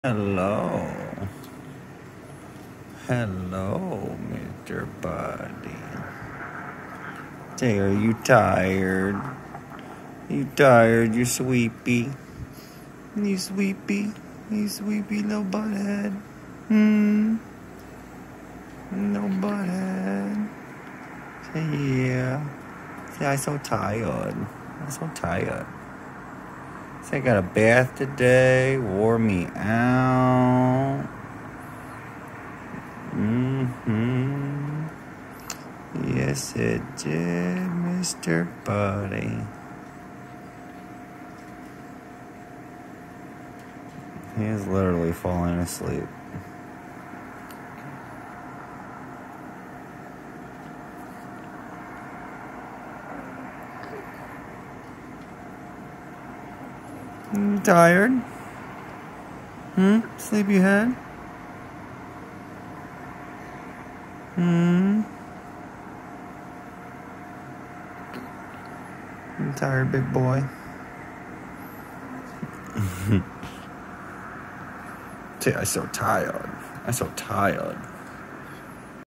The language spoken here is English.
Hello. Hello, Mr. Buddy. Say, are you tired? You tired? You sleepy? You sleepy? You sleepy, little butthead? No butthead. Say, yeah. Say, I'm so tired. I'm so tired. Say, I got a bath today. Wore me out. Yes, it did, Mr. Buddy. He is literally falling asleep. You tired? Sleepyhead? You tired, big boy? See, I'm so tired. I'm so tired.